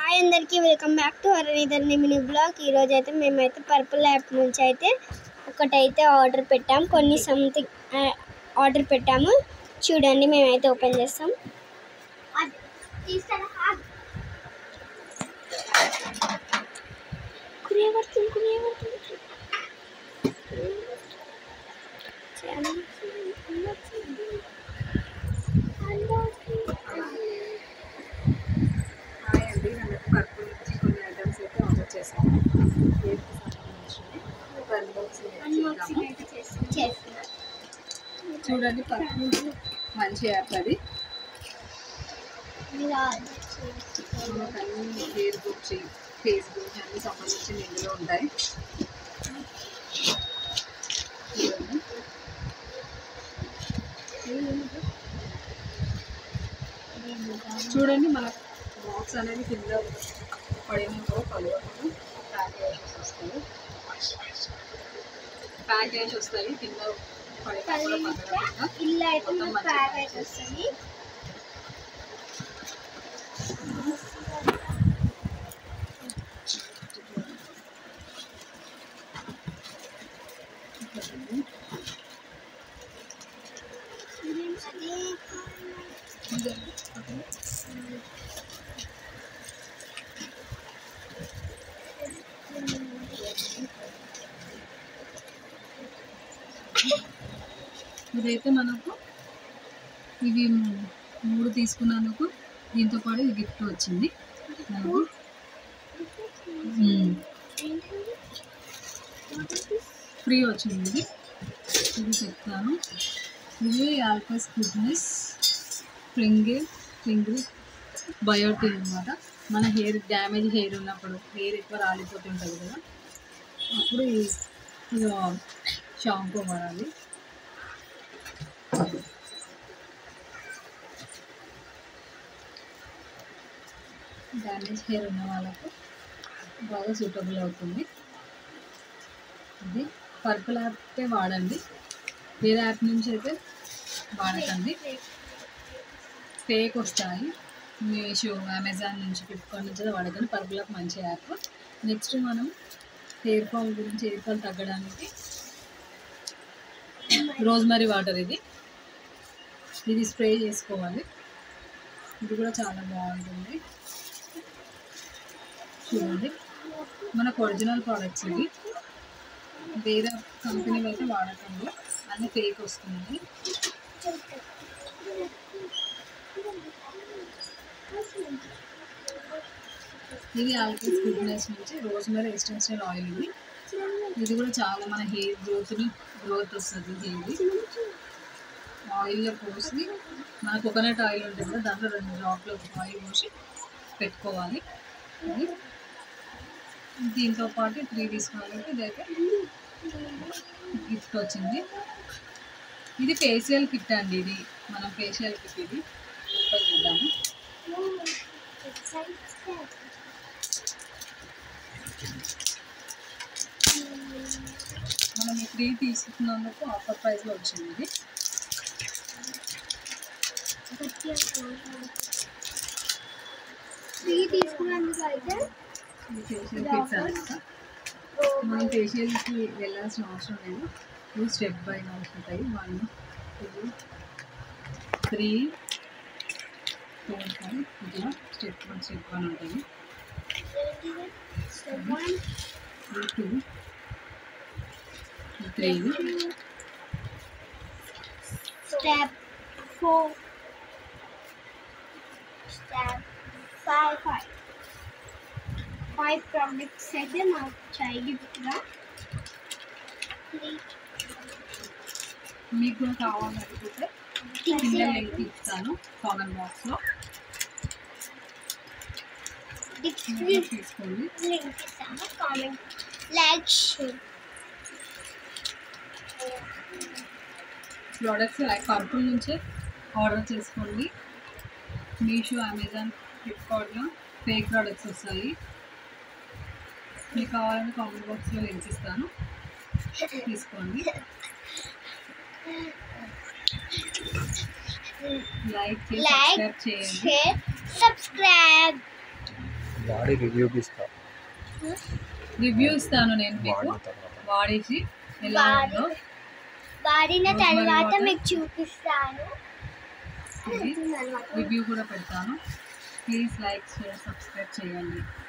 Hi అందరికీ welcome back to Harinidhar mini blog. ఈరోజు అయితే మేమైతే పర్పుల్ యాప్ నుంచి అయితే ఒకటైతే ఆర్డర్ పెట్టాము, కొన్ని సంథింగ్ ఆర్డర్ పెట్టాము. చూడండి, మేమైతే ఓపెన్ చేస్తాం. చూడండి, మంచి యాప్ అది. అన్ని హెయిర్ బుక్ ఫేస్ బుక్ అన్ని సంబంధించిన ఇందులో ఉంటాయి. చూడండి, మన బాక్స్ అనేది కింద పడిన పలువకుండా ప్యాకేజ్ వస్తాయి. కింద ఇల్లు అయితే ప్యాకేజ్ వస్తుంది. ఇదైతే మనకు ఇవి 3 తీసుకున్నందుకు దీంతో పాటు ఇది గిఫ్ట్ వచ్చింది మనకు. ఫ్రీ వచ్చింది. ఇది చెప్తాను. ఇది ఆల్కస్ గుడ్నెస్ స్ప్రింగ్ బయోటిన్ అన్నమాట. మన హెయిర్ డ్యామేజ్ హెయిర్ ఉన్నప్పుడు, హెయిర్ ఎక్కువ రాలిపోతుంటుంది కదా, అప్పుడు ఇది షాంపూ వాడాలి. డ్యామేజ్ హెయిర్ ఉన్న వాళ్ళకు బాగా సూటబుల్ అవుతుంది. ఇది పర్పుల్ యాపే వాడండి, వేరే యాప్ నుంచి అయితే వాడకండి. ఫేక్ వస్తాయి. మీషో, అమెజాన్ నుంచి, ఫ్లిప్కార్ట్ నుంచి అయితే వాడకండి. పర్పుల్ యాప్ మంచి యాప్. నెక్స్ట్ మనం హెయిర్ ఫాల్ గురించి, హెయిర్ ఫాల్ తగ్గడానికి రోజ్మరీ వాటర్ ఇది స్ప్రే చేసుకోవాలి. ఇది కూడా చాలా బాగుంటుంది. చూడండి, మనకు ఒరిజినల్ ప్రోడక్ట్స్ ఇవి. వేరే కంపెనీలు అయితే వాడకండి, అన్నీ ఫేక్ వస్తుంది. ఇది ఆల్కస్ గుడ్నెస్ నుంచి రోజ్మరీ ఎసెన్షియల్ ఆయిల్. ఇది కూడా చాలా మన హెయిర్ గ్రోత్ వస్తుంది. హెయిర్ ఆయిల్లో పోసి, మన కోకోనట్ ఆయిల్ ఉంటుంది కదా, దాంట్లో 2 డ్రాప్లు ఆయిల్ పోసి పెట్టుకోవాలి. దీంతో పాటు 3 తీసుకోవాలి. ఇదైతే గిఫ్ట్ వచ్చింది. ఇది ఫేషియల్ కిట్ అండి. ఇది మన ఫేషియల్ కిట్. ఇది ఓపెన్ చేద్దాము. మనం ఈ 3 తీసుకున్నందుకు ఆఫర్ ప్రైస్లో వచ్చింది. ఇది తీసుకున్నందుకు అయితే ఫేషియల్ కిట్స్ అనమాట. మనం ఫేషియల్కి వెళ్ళాల్సిన అవసరం లేదు. ఇది స్టెప్ బై ఉంటాయి. 1 2 3 4 5 ఇట్లా స్టెప్ 1 ఉంటుంది. 2 3 స్టెప్ 4 స్టెప్ 5 ప్రోడక్ట్స్ అయితే మాకు చాయ్ గిఫ్ట్గా. మీకు కూడా కావాలనుకుంటే కింద లింక్ ఇస్తాను కామెంట్ బాక్స్లో, తీసుకోండి. లింక్ ఇస్తాను, comment, like, share. Products like purple నుంచే ఆర్డర్ చేసుకోండి. మీషో, అమెజాన్, ఫ్లిప్కార్ట్లో ఫేక్ ప్రోడక్ట్స్ వస్తాయి. మీకు కావాలని కామెంట్ బాక్స్లో లింక్ ఇస్తాను, తీసుకోండి. Like, share, subscribe. వాడి రివ్యూకి ఇస్తా. రివ్యూ ఇస్తాను నేను మీకు వాడిన తర్వాత వాడేసి ఎలా ఉందో వాడిన Rosemary తర్వాత water. మీకు చూపిస్తాను. రివ్యూ కూడా పెడతాను. ప్లీజ్ లైక్ షేర్ సబ్స్క్రైబ్ చేయండి.